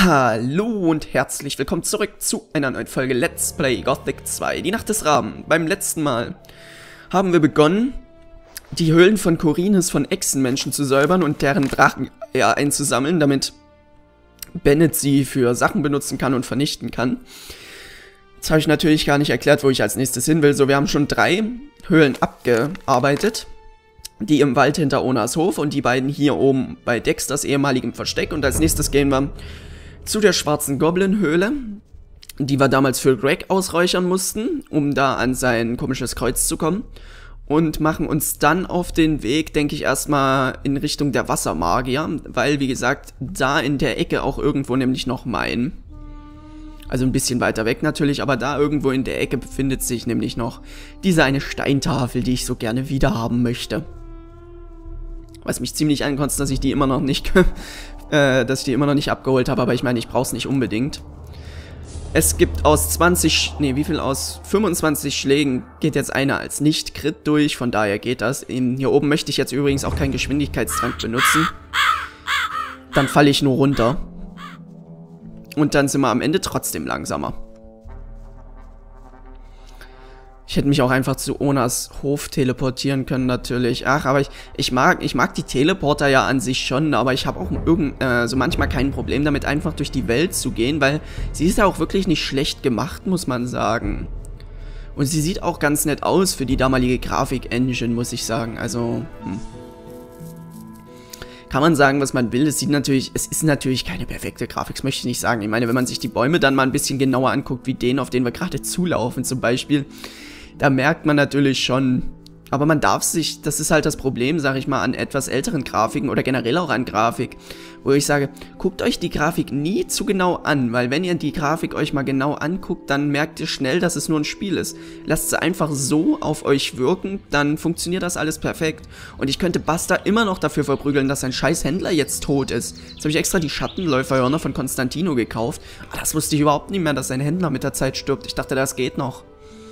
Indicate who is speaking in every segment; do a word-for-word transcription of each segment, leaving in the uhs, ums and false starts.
Speaker 1: Hallo und herzlich willkommen zurück zu einer neuen Folge Let's Play Gothic zwei, die Nacht des Raben. Beim letzten Mal haben wir begonnen, die Höhlen von Khorinis von Echsenmenschen zu säubern und deren Drachen ja, einzusammeln, damit Bennett sie für Sachen benutzen kann und vernichten kann. Jetzt habe ich natürlich gar nicht erklärt, wo ich als nächstes hin will. So, wir haben schon drei Höhlen abgearbeitet. Die im Wald hinter Onas Hof und die beiden hier oben bei Dexters ehemaligem Versteck. Und als nächstes gehen wir zu der schwarzen Goblin-Höhle, die wir damals für Greg ausräuchern mussten, um da an sein komisches Kreuz zu kommen. Und machen uns dann auf den Weg, denke ich, erstmal in Richtung der Wassermagier, weil, wie gesagt, da in der Ecke auch irgendwo nämlich noch mein, also ein bisschen weiter weg natürlich, aber da irgendwo in der Ecke befindet sich nämlich noch diese eine Steintafel, die ich so gerne wiederhaben möchte. Was mich ziemlich ankotzt, dass ich die immer noch nicht, äh, dass ich die immer noch nicht abgeholt habe, aber ich meine, ich brauche es nicht unbedingt. Es gibt aus zwanzig, nee, wie viel aus fünfundzwanzig Schlägen geht jetzt einer als Nicht-Crit durch, von daher geht das. Hier oben möchte ich jetzt übrigens auch keinen Geschwindigkeitstrank benutzen. Dann falle ich nur runter. Und dann sind wir am Ende trotzdem langsamer. Ich hätte mich auch einfach zu Onas Hof teleportieren können, natürlich. Ach, aber ich, ich mag ich mag die Teleporter ja an sich schon, aber ich habe auch irgend, äh, so manchmal kein Problem damit, einfach durch die Welt zu gehen, weil sie ist ja auch wirklich nicht schlecht gemacht, muss man sagen. Und sie sieht auch ganz nett aus für die damalige Grafik-Engine, muss ich sagen. Also, hm. Kann man sagen, was man will. Es sieht natürlich, es ist natürlich keine perfekte Grafik, das möchte ich nicht sagen. Ich meine, wenn man sich die Bäume dann mal ein bisschen genauer anguckt, wie den, auf den wir gerade zulaufen zum Beispiel, da merkt man natürlich schon, aber man darf sich, das ist halt das Problem, sag ich mal, an etwas älteren Grafiken oder generell auch an Grafik, wo ich sage, guckt euch die Grafik nie zu genau an, weil wenn ihr die Grafik euch mal genau anguckt, dann merkt ihr schnell, dass es nur ein Spiel ist. Lasst sie einfach so auf euch wirken, dann funktioniert das alles perfekt. Und ich könnte Basta immer noch dafür verprügeln, dass sein scheiß Händler jetzt tot ist. Jetzt habe ich extra die Schattenläuferhörner von Konstantino gekauft, aber das wusste ich überhaupt nicht mehr, dass sein Händler mit der Zeit stirbt. Ich dachte, das geht noch.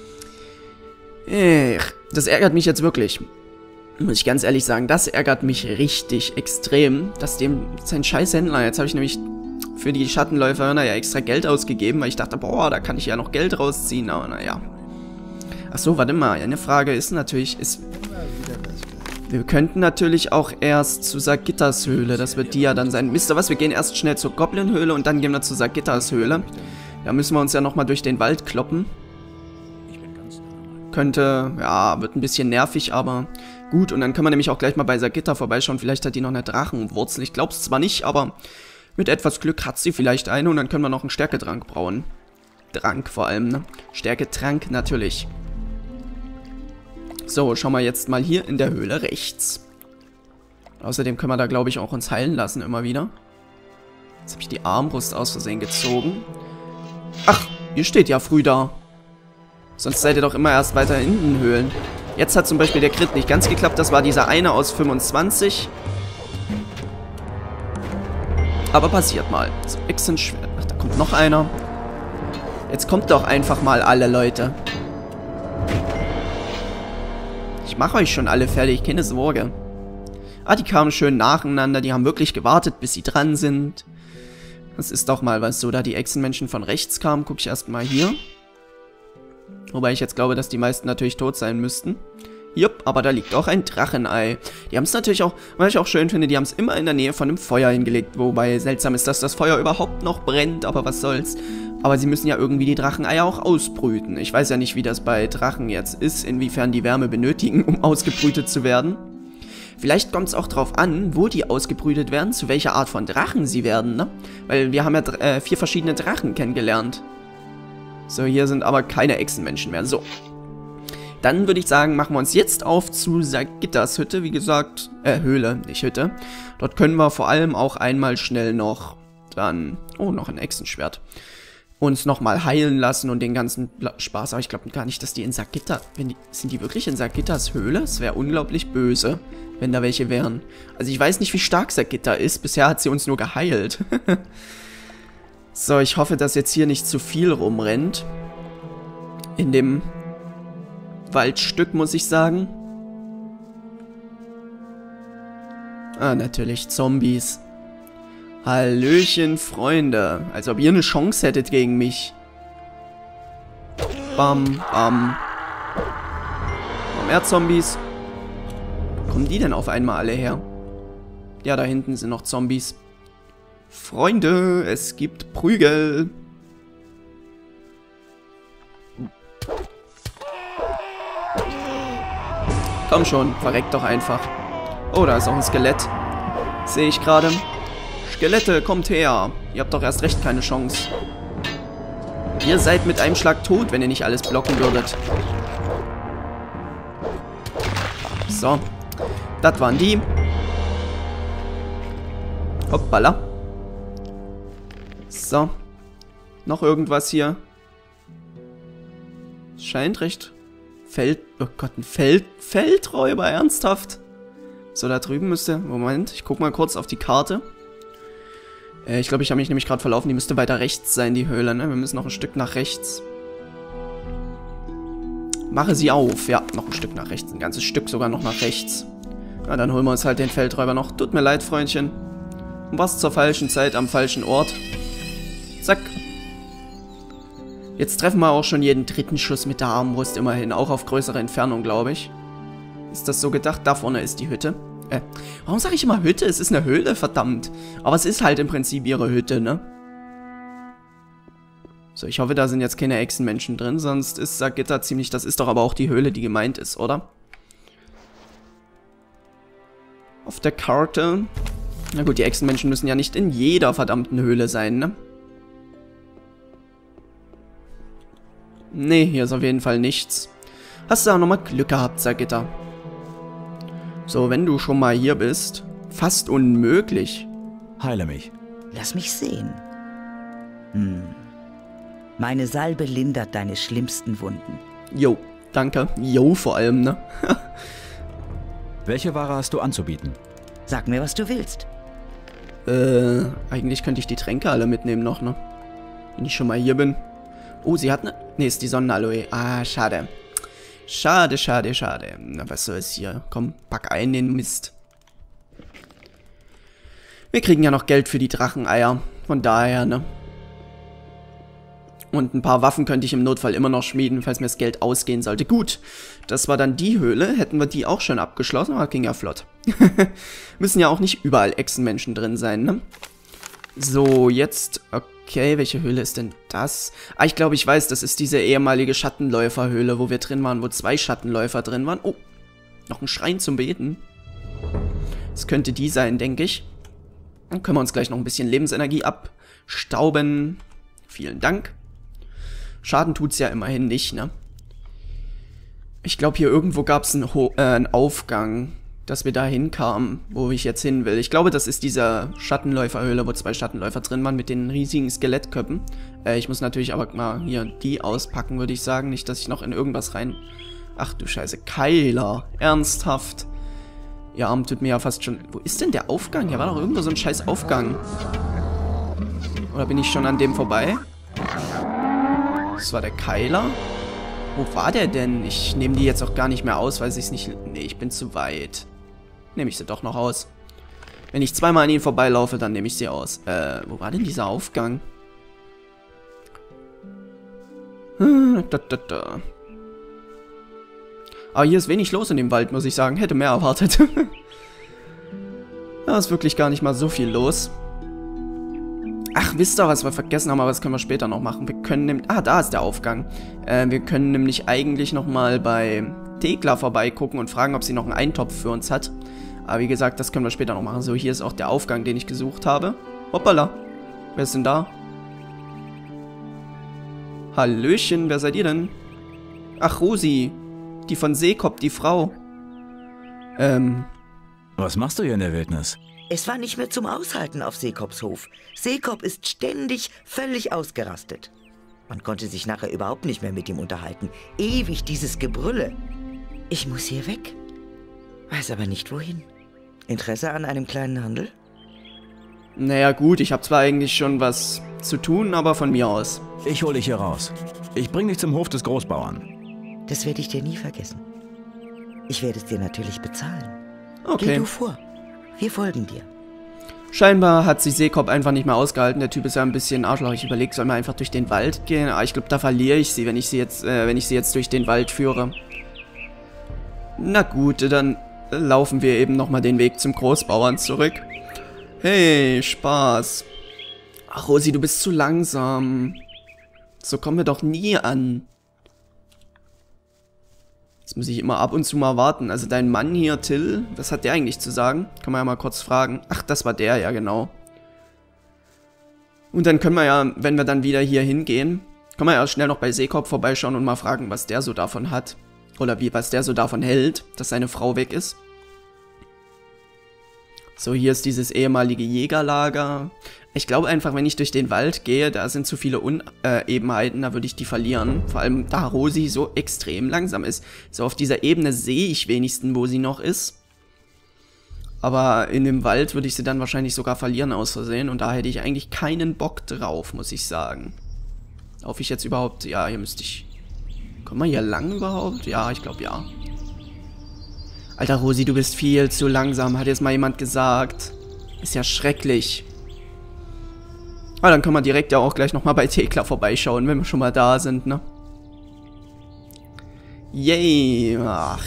Speaker 1: Ech, das ärgert mich jetzt wirklich. Muss ich ganz ehrlich sagen, das ärgert mich richtig extrem, dass dem sein scheiß Händler, jetzt habe ich nämlich für die Schattenläuferhörner ja extra Geld ausgegeben, weil ich dachte, boah, da kann ich ja noch Geld rausziehen, aber naja. Achso, warte mal, eine Frage ist natürlich, ist, wir könnten natürlich auch erst zu Sagittas Höhle, das wird die ja dann sein. Wisst ihr was, wir gehen erst schnell zur Goblin-Höhle und dann gehen wir zu Sagittas Höhle. Da müssen wir uns ja nochmal durch den Wald kloppen. Könnte, ja, wird ein bisschen nervig, aber gut. Und dann können wir nämlich auch gleich mal bei Sagitta vorbeischauen. Vielleicht hat die noch eine Drachenwurzel. Ich glaube es zwar nicht, aber mit etwas Glück hat sie vielleicht eine. Und dann können wir noch einen Stärketrank brauen. Trank vor allem, ne? Stärketrank natürlich. So, schauen wir jetzt mal hier in der Höhle rechts. Außerdem können wir da, glaube ich, auch uns heilen lassen immer wieder. Jetzt habe ich die Armbrust aus Versehen gezogen. Ach, ihr steht ja früh da. Sonst seid ihr doch immer erst weiter hinten Höhlen. Jetzt hat zum Beispiel der Crit nicht ganz geklappt. Das war dieser eine aus fünfundzwanzig. Aber passiert mal. So, Echsenschwert. Ach, da kommt noch einer. Jetzt kommt doch einfach mal alle, Leute. Ich mache euch schon alle fertig, keine Sorge. Ah, die kamen schön nacheinander. Die haben wirklich gewartet, bis sie dran sind. Das ist doch mal was. So, da die Echsenmenschen von rechts kamen, gucke ich erstmal hier. Wobei ich jetzt glaube, dass die meisten natürlich tot sein müssten. Jupp, aber da liegt auch ein Drachenei. Die haben es natürlich auch, was ich auch schön finde, die haben es immer in der Nähe von einem Feuer hingelegt. Wobei seltsam ist, dass das Feuer überhaupt noch brennt, aber was soll's. Aber sie müssen ja irgendwie die Dracheneier auch ausbrüten. Ich weiß ja nicht, wie das bei Drachen jetzt ist, inwiefern die Wärme benötigen, um ausgebrütet zu werden. Vielleicht kommt es auch drauf an, wo die ausgebrütet werden, zu welcher Art von Drachen sie werden, ne? Weil wir haben ja äh, vier verschiedene Drachen kennengelernt. So, hier sind aber keine Echsenmenschen mehr. So. Dann würde ich sagen, machen wir uns jetzt auf zu Sagittas Hütte. Wie gesagt, äh, Höhle, nicht Hütte. Dort können wir vor allem auch einmal schnell noch dann, oh, noch ein Echsenschwert, uns nochmal heilen lassen und den ganzen Spaß. Aber ich glaube gar nicht, dass die in Sagitta, wenn die, sind die wirklich in Sagittas Höhle? Es wäre unglaublich böse, wenn da welche wären. Also ich weiß nicht, wie stark Sagitta ist. Bisher hat sie uns nur geheilt. So, ich hoffe, dass jetzt hier nicht zu viel rumrennt. In dem Waldstück, muss ich sagen. Ah, natürlich, Zombies. Hallöchen, Freunde. Als ob ihr eine Chance hättet gegen mich. Bam, bam. Noch mehr Zombies. Wo kommen die denn auf einmal alle her? Ja, da hinten sind noch Zombies. Freunde, es gibt Prügel. Komm schon, verreckt doch einfach. Oh, da ist auch ein Skelett. Sehe ich gerade. Skelette, kommt her. Ihr habt doch erst recht keine Chance. Ihr seid mit einem Schlag tot, wenn ihr nicht alles blocken würdet. So. Das waren die. Hoppala. So. Noch irgendwas hier. Es scheint recht... Feld... Oh Gott, ein Feld... Feldräuber, ernsthaft? So, da drüben müsste... Moment, ich guck mal kurz auf die Karte. Äh, ich glaube, ich habe mich nämlich gerade verlaufen. Die müsste weiter rechts sein, die Höhle, ne? Wir müssen noch ein Stück nach rechts. Mache sie auf. Ja, noch ein Stück nach rechts. Ein ganzes Stück sogar noch nach rechts. Na, dann holen wir uns halt den Feldräuber noch. Tut mir leid, Freundchen. Du warst zur falschen Zeit am falschen Ort. Zack. Jetzt treffen wir auch schon jeden dritten Schuss mit der Armbrust immerhin. Auch auf größere Entfernung, glaube ich. Ist das so gedacht? Da vorne ist die Hütte. Äh, warum sage ich immer Hütte? Es ist eine Höhle, verdammt. Aber es ist halt im Prinzip ihre Hütte, ne? So, ich hoffe, da sind jetzt keine Echsenmenschen drin. Sonst ist Sagitta ziemlich... Das ist doch aber auch die Höhle, die gemeint ist, oder? Auf der Karte... Na gut, die Echsenmenschen müssen ja nicht in jeder verdammten Höhle sein, ne? Nee, hier ist auf jeden Fall nichts. Hast du auch nochmal Glück gehabt, Sagitta. So, wenn du schon mal hier bist. Fast unmöglich.
Speaker 2: Heile mich.
Speaker 3: Lass mich sehen. Hm. Meine Salbe lindert deine schlimmsten Wunden.
Speaker 1: Jo, danke. Jo, vor allem, ne?
Speaker 2: Welche Ware hast du anzubieten?
Speaker 3: Sag mir, was du willst.
Speaker 1: Äh, eigentlich könnte ich die Tränke alle mitnehmen noch, ne? Wenn ich schon mal hier bin. Oh, sie hat ne... Ne, ist die Sonnenaloe. Ah, schade. Schade, schade, schade. Na, was soll es hier? Komm, pack ein den Mist. Wir kriegen ja noch Geld für die Dracheneier. Von daher, ne? Und ein paar Waffen könnte ich im Notfall immer noch schmieden, falls mir das Geld ausgehen sollte. Gut, das war dann die Höhle. Hätten wir die auch schon abgeschlossen, aber ging ja flott. Müssen ja auch nicht überall Echsenmenschen drin sein, ne? So, jetzt... Okay, welche Höhle ist denn das? Ah, ich glaube, ich weiß, das ist diese ehemalige Schattenläuferhöhle, wo wir drin waren, wo zwei Schattenläufer drin waren. Oh, noch ein Schrein zum Beten. Das könnte die sein, denke ich. Dann können wir uns gleich noch ein bisschen Lebensenergie abstauben. Vielen Dank. Schaden tut's ja immerhin nicht, ne? Ich glaube, hier irgendwo gab es einen, äh, einen Aufgang, dass wir da hinkamen, wo ich jetzt hin will. Ich glaube, das ist diese Schattenläuferhöhle, wo zwei Schattenläufer drin waren mit den riesigen Skelettköpfen. Äh, ich muss natürlich aber mal hier die auspacken, würde ich sagen. Nicht, dass ich noch in irgendwas rein... Ach du Scheiße, Keiler. Ernsthaft. Ihr Arm tut mir ja fast schon... Wo ist denn der Aufgang? Hier war doch irgendwo so ein scheiß Aufgang. Oder bin ich schon an dem vorbei? Das war der Keiler. Wo war der denn? Ich nehme die jetzt auch gar nicht mehr aus, weil ich es nicht... Nee, ich bin zu weit. Nehme ich sie doch noch aus. Wenn ich zweimal an ihnen vorbeilaufe, dann nehme ich sie aus. Äh, wo war denn dieser Aufgang? Hm, da, da, da. Aber hier ist wenig los in dem Wald, muss ich sagen. Hätte mehr erwartet. Da ist wirklich gar nicht mal so viel los. Ach, wisst ihr, was wir vergessen haben, aber das können wir später noch machen. Wir können nämlich... Ah, da ist der Aufgang. Äh, wir können nämlich eigentlich nochmal bei Thekla vorbeigucken und fragen, ob sie noch einen Eintopf für uns hat. Aber wie gesagt, das können wir später noch machen. So, hier ist auch der Aufgang, den ich gesucht habe. Hoppala. Wer ist denn da? Hallöchen, wer seid ihr denn? Ach, Rosi. Die von Seekop, die Frau. Ähm...
Speaker 2: Was machst du hier in der Wildnis?
Speaker 3: Es war nicht mehr zum Aushalten auf Seekops Hof. Seekop ist ständig völlig ausgerastet. Man konnte sich nachher überhaupt nicht mehr mit ihm unterhalten. Ewig dieses Gebrülle. Ich muss hier weg. Weiß aber nicht wohin. Interesse an einem kleinen Handel?
Speaker 1: Naja gut, ich habe zwar eigentlich schon was zu tun, aber von mir aus.
Speaker 2: Ich hole dich hier raus. Ich bring dich zum Hof des Großbauern.
Speaker 3: Das werde ich dir nie vergessen. Ich werde es dir natürlich bezahlen.
Speaker 1: Okay.
Speaker 3: Geh du vor. Wir folgen dir.
Speaker 1: Scheinbar hat sich Seekop einfach nicht mehr ausgehalten. Der Typ ist ja ein bisschen Arschloch. Ich überlege, soll man einfach durch den Wald gehen? Aber ich glaube, da verliere ich sie, wenn ich sie jetzt, äh, wenn ich sie jetzt durch den Wald führe. Na gut, dann laufen wir eben nochmal den Weg zum Großbauern zurück. Hey, Spaß. Ach, Rosi, du bist zu langsam. So kommen wir doch nie an. Jetzt muss ich immer ab und zu mal warten. Also dein Mann hier, Till, was hat der eigentlich zu sagen? Kann man ja mal kurz fragen. Ach, das war der, ja genau. Und dann können wir ja, wenn wir dann wieder hier hingehen, können wir ja schnell noch bei Seekop vorbeischauen und mal fragen, was der so davon hat. Oder wie, was der so davon hält, dass seine Frau weg ist. So, hier ist dieses ehemalige Jägerlager. Ich glaube einfach, wenn ich durch den Wald gehe, da sind zu viele Unebenheiten, da würde ich die verlieren. Vor allem, da Rosi so extrem langsam ist. So, auf dieser Ebene sehe ich wenigstens, wo sie noch ist. Aber in dem Wald würde ich sie dann wahrscheinlich sogar verlieren aus Versehen. Und da hätte ich eigentlich keinen Bock drauf, muss ich sagen. Ob ich jetzt überhaupt... Ja, hier müsste ich... Kommen wir hier lang überhaupt? Ja, ich glaube ja. Alter Rosi, du bist viel zu langsam, hat jetzt mal jemand gesagt. Ist ja schrecklich. Aber dann können wir direkt ja auch gleich nochmal bei Thekla vorbeischauen, wenn wir schon mal da sind, ne? Yay, ach.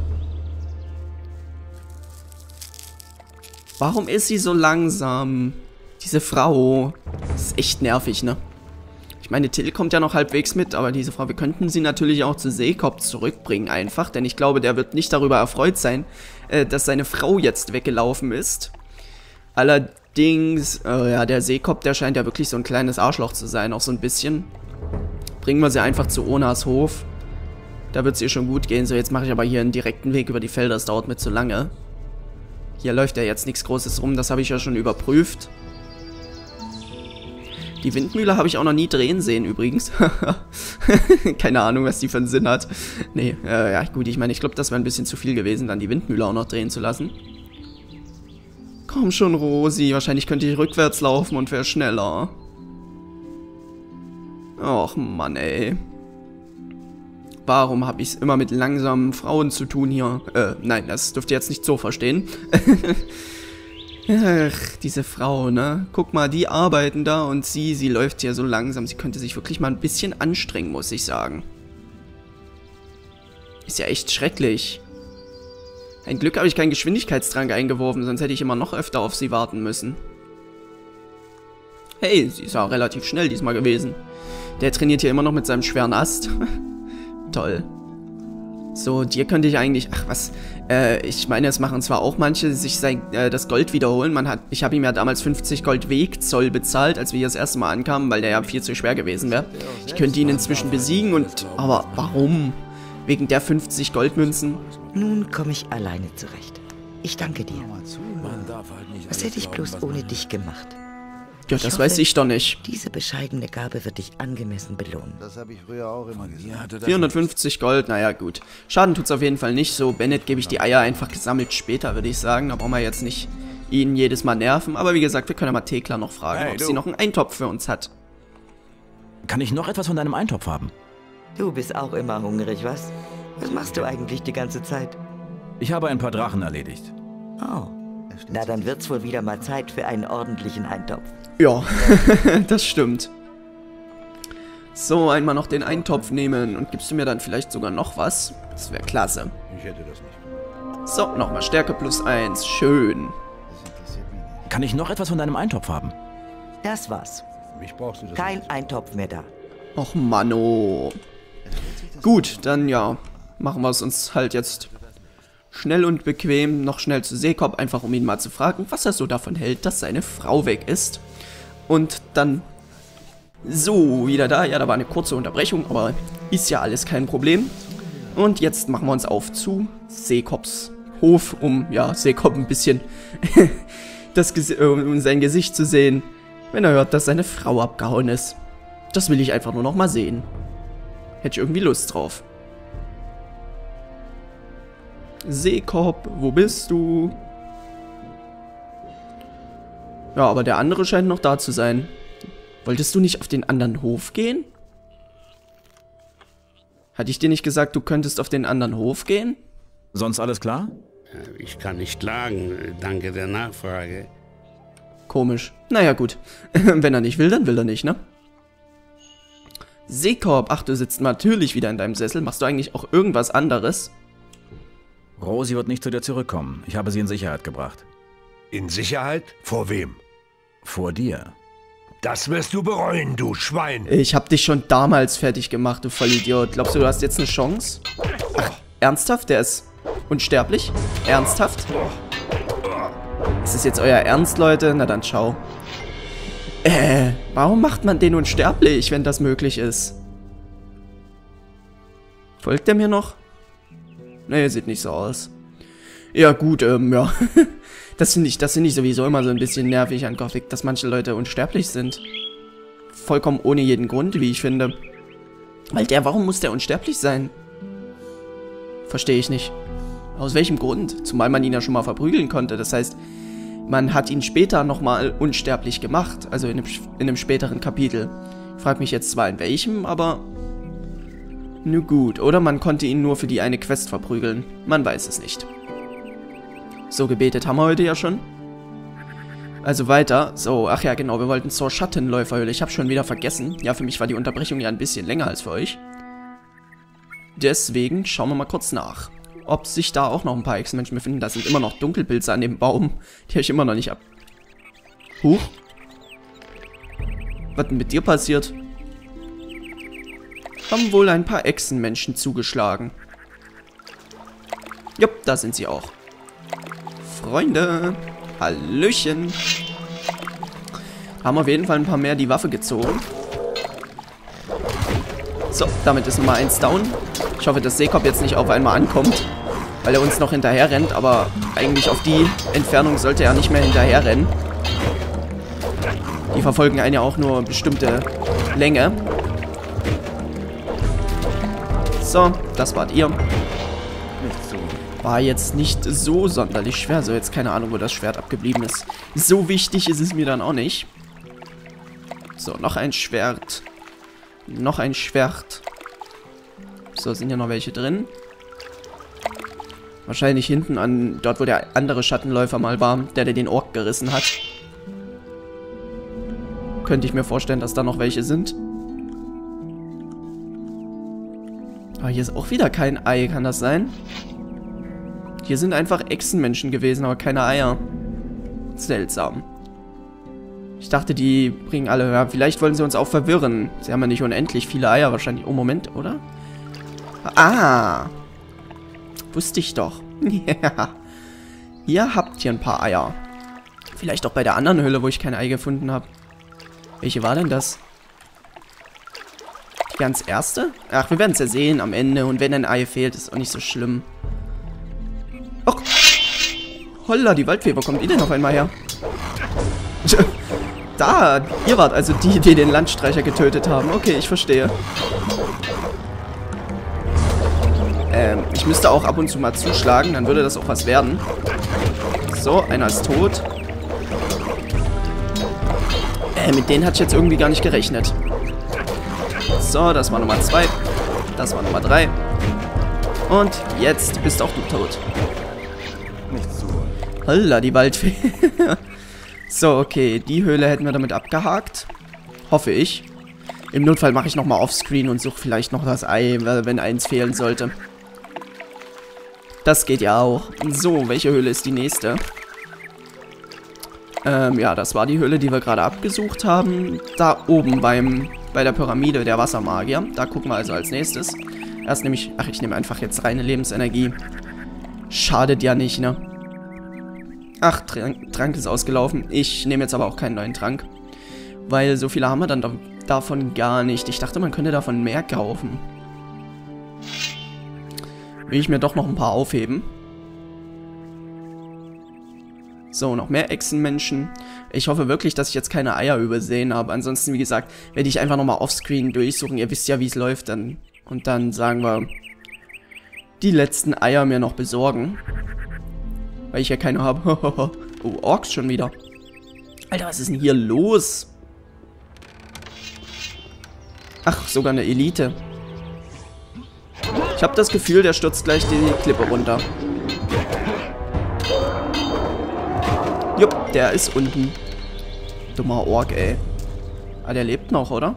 Speaker 1: Warum ist sie so langsam? Diese Frau. Das ist echt nervig, ne? Ich meine, Till kommt ja noch halbwegs mit, aber diese Frau, wir könnten sie natürlich auch zu Seekop zurückbringen einfach, denn ich glaube, der wird nicht darüber erfreut sein, äh, dass seine Frau jetzt weggelaufen ist. Allerdings, äh, ja, der Seekop, der scheint ja wirklich so ein kleines Arschloch zu sein, auch so ein bisschen. Bringen wir sie einfach zu Onas Hof. Da wird es ihr schon gut gehen. So, jetzt mache ich aber hier einen direkten Weg über die Felder, das dauert mir zu lange. Hier läuft ja jetzt nichts Großes rum, das habe ich ja schon überprüft. Die Windmühle habe ich auch noch nie drehen sehen, übrigens. Keine Ahnung, was die für einen Sinn hat. Nee, äh, ja gut, ich meine, ich glaube, das wäre ein bisschen zu viel gewesen, dann die Windmühle auch noch drehen zu lassen. Komm schon, Rosi, wahrscheinlich könnte ich rückwärts laufen und wäre schneller. Och, Mann, ey. Warum habe ich es immer mit langsamen Frauen zu tun hier? Äh, nein, das dürft ihr jetzt nicht so verstehen. Ach, diese Frau, ne? Guck mal, die arbeiten da und sie, sie läuft hier so langsam. Sie könnte sich wirklich mal ein bisschen anstrengen, muss ich sagen. Ist ja echt schrecklich. Ein Glück habe ich keinen Geschwindigkeitstrank eingeworfen, sonst hätte ich immer noch öfter auf sie warten müssen. Hey, sie ist ja relativ schnell diesmal gewesen. Der trainiert hier immer noch mit seinem schweren Ast. Toll. So, dir könnte ich eigentlich... Ach, was... Äh, ich meine, es machen zwar auch manche, sich sein, äh, das Gold wiederholen. Man hat, ich habe ihm ja damals fünfzig Gold Wegzoll bezahlt, als wir hier das erste Mal ankamen, weil der ja viel zu schwer gewesen wäre. Ich könnte ihn inzwischen besiegen und... Aber warum? Wegen der fünfzig Goldmünzen?
Speaker 3: Nun komme ich alleine zurecht. Ich danke dir. Was hätte ich bloß ohne dich gemacht?
Speaker 1: Ja, das hoffe, weiß ich doch nicht.
Speaker 3: Diese bescheidene Gabe wird dich angemessen belohnen.
Speaker 4: Das habe ich früher auch immer gesagt.
Speaker 1: vierhundertfünfzig Gold, naja gut. Schaden tut's auf jeden Fall nicht. So, Bennett gebe ich die Eier einfach gesammelt später, würde ich sagen. Da brauchen wir jetzt nicht ihn jedes Mal nerven. Aber wie gesagt, wir können ja mal Thekla noch fragen, hey, ob du. sie noch einen Eintopf für uns hat.
Speaker 2: Kann ich noch etwas von deinem Eintopf haben?
Speaker 3: Du bist auch immer hungrig, was? Was machst du eigentlich die ganze Zeit?
Speaker 2: Ich habe ein paar Drachen erledigt.
Speaker 3: Oh, na dann wird's wohl wieder mal Zeit für einen ordentlichen Eintopf.
Speaker 1: Ja, das stimmt. So, einmal noch den Eintopf nehmen. Und gibst du mir dann vielleicht sogar noch was? Das wäre klasse.
Speaker 4: Ich hätte das nicht.
Speaker 1: So, nochmal Stärke plus eins. Schön.
Speaker 2: Kann ich noch etwas von deinem Eintopf haben?
Speaker 3: Das war's.
Speaker 4: Mich brauchst du das
Speaker 3: Kein
Speaker 4: nicht.
Speaker 3: Eintopf mehr da.
Speaker 1: Och, Manno. Gut, dann ja. Machen wir es uns halt jetzt schnell und bequem noch schnell zu Seekop, einfach um ihn mal zu fragen, was er so davon hält, dass seine Frau weg ist. Und dann... So, wieder da. Ja, da war eine kurze Unterbrechung, aber ist ja alles kein Problem. Und jetzt machen wir uns auf zu Seekops Hof, um, ja, Seekop ein bisschen das Ges- um sein Gesicht zu sehen, wenn er hört, dass seine Frau abgehauen ist. Das will ich einfach nur noch mal sehen. Hätte ich irgendwie Lust drauf. Seekop, wo bist du? Ja, aber der andere scheint noch da zu sein. Wolltest du nicht auf den anderen Hof gehen? Hatte ich dir nicht gesagt, du könntest auf den anderen Hof gehen?
Speaker 2: Sonst alles klar?
Speaker 5: Ich kann nicht klagen, danke der Nachfrage.
Speaker 1: Komisch. Naja, gut. Wenn er nicht will, dann will er nicht, ne? Seekorb, ach, du sitzt natürlich wieder in deinem Sessel. Machst du eigentlich auch irgendwas anderes?
Speaker 2: Rosi wird nicht zu dir zurückkommen. Ich habe sie in Sicherheit gebracht.
Speaker 5: In Sicherheit? Vor wem?
Speaker 2: Vor dir.
Speaker 5: Das wirst du bereuen, du Schwein.
Speaker 1: Ich hab dich schon damals fertig gemacht, du Vollidiot. Glaubst du, du hast jetzt eine Chance? Ach, ernsthaft? Der ist unsterblich? Ernsthaft? Ist das jetzt euer Ernst, Leute? Na dann ciao. Äh, warum macht man den unsterblich, wenn das möglich ist? Folgt der mir noch? Nee, sieht nicht so aus. Ja gut, ähm, ja. Das finde ich, das finde ich sowieso immer so ein bisschen nervig an Gothic, dass manche Leute unsterblich sind. Vollkommen ohne jeden Grund, wie ich finde. Weil der, warum muss der unsterblich sein? Verstehe ich nicht. Aus welchem Grund? Zumal man ihn ja schon mal verprügeln konnte. Das heißt, man hat ihn später nochmal unsterblich gemacht. Also in einem, in einem späteren Kapitel. Ich frage mich jetzt zwar in welchem, aber... Nun gut. Oder man konnte ihn nur für die eine Quest verprügeln. Man weiß es nicht. So, gebetet haben wir heute ja schon. Also weiter. So, ach ja, genau. Wir wollten zur Schattenläuferhöhle. Ich habe schon wieder vergessen. Ja, für mich war die Unterbrechung ja ein bisschen länger als für euch. Deswegen schauen wir mal kurz nach. Ob sich da auch noch ein paar Echsenmenschen befinden. Da sind immer noch Dunkelpilze an dem Baum. Die habe ich immer noch nicht ab. Huch. Was denn mit dir passiert? Haben wohl ein paar Echsenmenschen zugeschlagen. Jupp, da sind sie auch. Freunde. Hallöchen. Haben auf jeden Fall ein paar mehr die Waffe gezogen. So, damit ist Nummer eins down. Ich hoffe, dass Seekorb jetzt nicht auf einmal ankommt, weil er uns noch hinterher rennt, aber eigentlich auf die Entfernung sollte er nicht mehr hinterher rennen. Die verfolgen einen ja auch nur bestimmte Länge. So, das wart ihr. War jetzt nicht so sonderlich schwer. So, jetzt keine Ahnung, wo das Schwert abgeblieben ist. So wichtig ist es mir dann auch nicht. So, noch ein Schwert. Noch ein Schwert. So, sind ja noch welche drin. Wahrscheinlich hinten an, dort wo der andere Schattenläufer mal war, der, der den Ork gerissen hat. Könnte ich mir vorstellen, dass da noch welche sind. Aber hier ist auch wieder kein Ei, kann das sein? Hier sind einfach Echsenmenschen gewesen, aber keine Eier. Seltsam. Ich dachte, die bringen alle... Ja, vielleicht wollen sie uns auch verwirren. Sie haben ja nicht unendlich viele Eier wahrscheinlich. Oh, Moment, oder? Ah! Wusste ich doch. Ja. Ihr habt hier ein paar Eier. Vielleicht auch bei der anderen Höhle, wo ich kein Ei gefunden habe. Welche war denn das? Die ganz erste? Ach, wir werden es ja sehen am Ende. Und wenn ein Ei fehlt, ist auch nicht so schlimm. Och! Holla, die Waldfee, wo kommt ihr denn noch einmal her? Da, ihr wart also die, die den Landstreicher getötet haben. Okay, ich verstehe. Ähm, ich müsste auch ab und zu mal zuschlagen, dann würde das auch was werden. So, einer ist tot. Äh, mit denen hatte ich jetzt irgendwie gar nicht gerechnet. So, das war Nummer zwei. Das war Nummer drei. Und jetzt bist auch du tot.
Speaker 4: Nicht zu.
Speaker 1: Holla, die Waldfee. So, okay. Die Höhle hätten wir damit abgehakt. Hoffe ich. Im Notfall mache ich nochmal offscreen und suche vielleicht noch das Ei, wenn eins fehlen sollte. Das geht ja auch. So, welche Höhle ist die nächste? Ähm, ja, das war die Höhle, die wir gerade abgesucht haben. Da oben beim, bei der Pyramide der Wassermagier. Da gucken wir also als nächstes. Erst nehme ich... Ach, ich nehme einfach jetzt reine Lebensenergie. Schadet ja nicht, ne? Ach, Trank, Trank ist ausgelaufen. Ich nehme jetzt aber auch keinen neuen Trank. Weil so viele haben wir dann da, davon gar nicht. Ich dachte, man könnte davon mehr kaufen. Will ich mir doch noch ein paar aufheben. So, noch mehr Echsenmenschen. Ich hoffe wirklich, dass ich jetzt keine Eier übersehen habe. Ansonsten, wie gesagt, werde ich einfach nochmal offscreen durchsuchen. Ihr wisst ja, wie es läuft dann. Und dann, sagen wir, die letzten Eier mir noch besorgen. Weil ich ja keine habe. Oh, Orks schon wieder. Alter, was ist denn hier los? Ach, sogar eine Elite. Ich habe das Gefühl, der stürzt gleich die Klippe runter. Jupp, der ist unten. Dummer Ork, ey. Ah, der lebt noch, oder?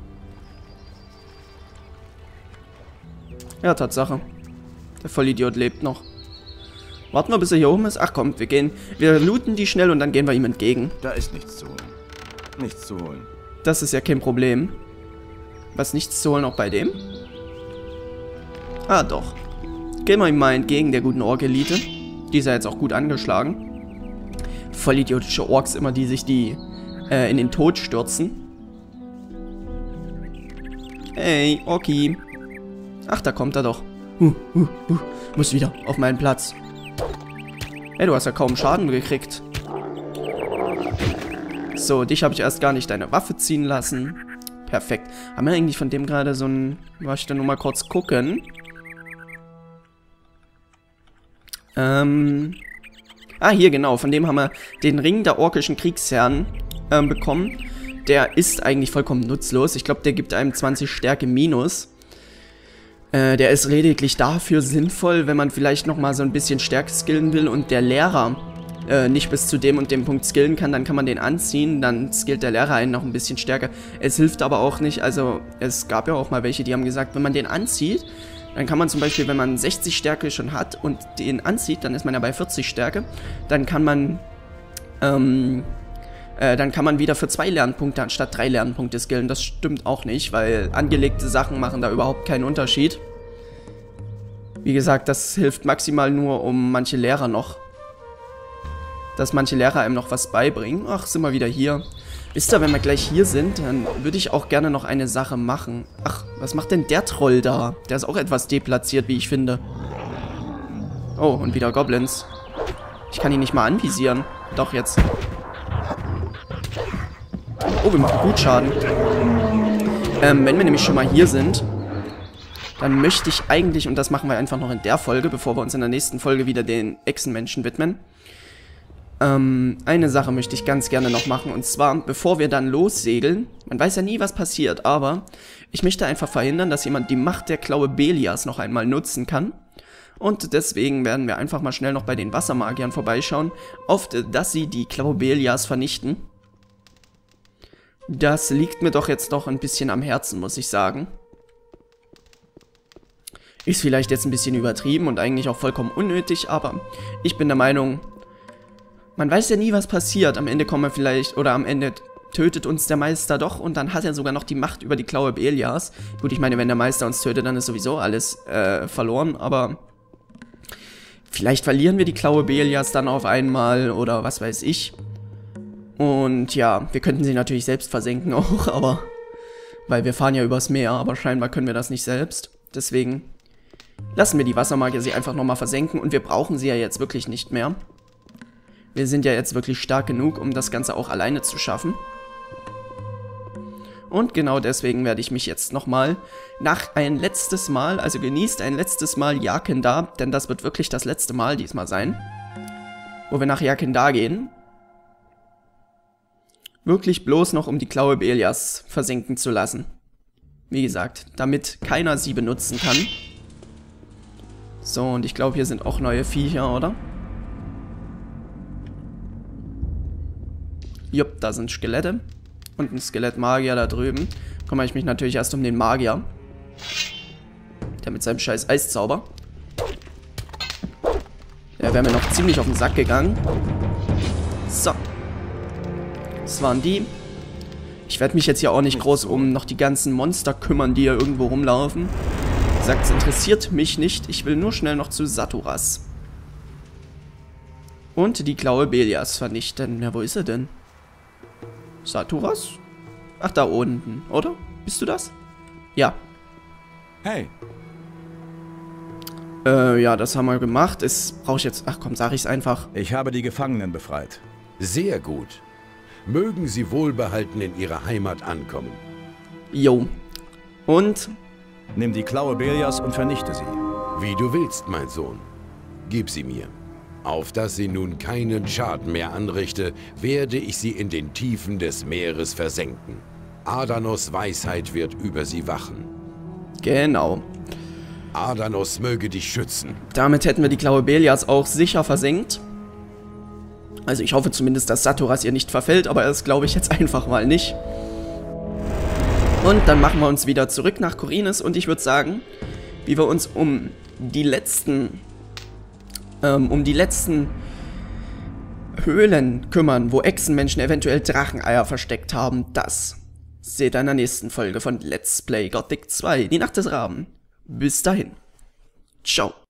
Speaker 1: Ja, Tatsache. Der Vollidiot lebt noch. Warten wir, bis er hier oben ist. Ach komm, wir gehen. Wir looten die schnell und dann gehen wir ihm entgegen.
Speaker 2: Da ist nichts zu holen. Nichts zu holen.
Speaker 1: Das ist ja kein Problem. Was, nichts zu holen auch bei dem? Ah, doch. Gehen wir ihm mal entgegen, der guten Ork-Elite. Die ist ja jetzt auch gut angeschlagen. Vollidiotische Orks immer, die sich die äh, in den Tod stürzen. Hey, Orki. Ach, da kommt er doch. Huh, huh, huh. Muss wieder auf meinen Platz. Hey, du hast ja kaum Schaden gekriegt. So, dich habe ich erst gar nicht deine Waffe ziehen lassen. Perfekt. Haben wir eigentlich von dem gerade so ein... Was ich da nur mal kurz gucken. Ähm... Ah, hier genau. Von dem haben wir den Ring der orkischen Kriegsherren ähm, bekommen. Der ist eigentlich vollkommen nutzlos. Ich glaube, der gibt einem zwanzig Stärke minus. Äh, der ist lediglich dafür sinnvoll, wenn man vielleicht nochmal so ein bisschen Stärke skillen will und der Lehrer äh, nicht bis zu dem und dem Punkt skillen kann, dann kann man den anziehen, dann skillt der Lehrer einen noch ein bisschen stärker. Es hilft aber auch nicht, also es gab ja auch mal welche, die haben gesagt, wenn man den anzieht, dann kann man zum Beispiel, wenn man sechzig Stärke schon hat und den anzieht, dann ist man ja bei vierzig Stärke, dann kann man, ähm, äh, dann kann man wieder für zwei Lernpunkte anstatt drei Lernpunkte skillen. Das stimmt auch nicht, weil angelegte Sachen machen da überhaupt keinen Unterschied. Wie gesagt, das hilft maximal nur um manche Lehrer noch. Dass manche Lehrer einem noch was beibringen. Ach, sind wir wieder hier. Wisst ihr, wenn wir gleich hier sind, dann würde ich auch gerne noch eine Sache machen. Ach, was macht denn der Troll da? Der ist auch etwas deplatziert, wie ich finde. Oh, und wieder Goblins. Ich kann ihn nicht mal anvisieren. Doch, jetzt. Oh, wir machen gut Schaden. Ähm, wenn wir nämlich schon mal hier sind, dann möchte ich eigentlich, und das machen wir einfach noch in der Folge, bevor wir uns in der nächsten Folge wieder den Echsenmenschen widmen, ähm, eine Sache möchte ich ganz gerne noch machen, und zwar, bevor wir dann lossegeln, man weiß ja nie, was passiert, aber ich möchte einfach verhindern, dass jemand die Macht der Klaue Belias noch einmal nutzen kann. Und deswegen werden wir einfach mal schnell noch bei den Wassermagiern vorbeischauen, auf dass sie die Klaue Belias vernichten. Das liegt mir doch jetzt doch ein bisschen am Herzen, muss ich sagen. Ist vielleicht jetzt ein bisschen übertrieben und eigentlich auch vollkommen unnötig, aber ich bin der Meinung, man weiß ja nie, was passiert. Am Ende kommen wir vielleicht, oder am Ende tötet uns der Meister doch und dann hat er sogar noch die Macht über die Klaue Belias. Gut, ich meine, wenn der Meister uns tötet, dann ist sowieso alles äh, verloren, aber vielleicht verlieren wir die Klaue Belias dann auf einmal oder was weiß ich. Und ja, wir könnten sie natürlich selbst versenken auch, aber weil wir fahren ja übers Meer, aber scheinbar können wir das nicht selbst. Deswegen lassen wir die Wassermagier sie einfach nochmal versenken und wir brauchen sie ja jetzt wirklich nicht mehr. Wir sind ja jetzt wirklich stark genug, um das Ganze auch alleine zu schaffen. Und genau deswegen werde ich mich jetzt nochmal nach ein letztes Mal, also genießt ein letztes Mal Jakendar, denn das wird wirklich das letzte Mal diesmal sein, wo wir nach Jakendar gehen. Wirklich bloß noch, um die Klaue Belias versenken zu lassen. Wie gesagt, damit keiner sie benutzen kann. So, und ich glaube, hier sind auch neue Viecher, oder? Jupp, da sind Skelette. Und ein Skelettmagier da drüben. Kümmere ich mich natürlich erst um den Magier. Der mit seinem scheiß Eiszauber. Der wäre mir noch ziemlich auf den Sack gegangen. So. Das waren die. Ich werde mich jetzt hier auch nicht groß um noch die ganzen Monster kümmern, die hier irgendwo rumlaufen. Wie gesagt, es interessiert mich nicht. Ich will nur schnell noch zu Saturas. Und die Klaue Belias vernichten. Ja, wo ist er denn? Saturas? Ach, da unten, oder? Bist du das? Ja.
Speaker 2: Hey.
Speaker 1: Äh, ja, das haben wir gemacht. Es brauche ich jetzt... Ach komm, sag ich's einfach.
Speaker 2: Ich habe die Gefangenen befreit.
Speaker 6: Sehr gut. Mögen Sie wohlbehalten in Ihrer Heimat ankommen.
Speaker 1: Jo. Und?
Speaker 2: Nimm die Klaue Belias und vernichte sie.
Speaker 6: Wie du willst, mein Sohn. Gib sie mir. Auf dass sie nun keinen Schaden mehr anrichte, werde ich sie in den Tiefen des Meeres versenken. Adanos Weisheit wird über sie wachen.
Speaker 1: Genau.
Speaker 6: Adanos möge dich schützen.
Speaker 1: Damit hätten wir die Klaue Belias auch sicher versenkt. Also ich hoffe zumindest, dass Saturas ihr nicht verfällt, aber das glaube ich jetzt einfach mal nicht. Und dann machen wir uns wieder zurück nach Khorinis und ich würde sagen, wie wir uns um die letzten, ähm, um die letzten Höhlen kümmern, wo Echsenmenschen eventuell Dracheneier versteckt haben, das seht ihr in der nächsten Folge von Let's Play Gothic zwei, die Nacht des Raben. Bis dahin. Ciao.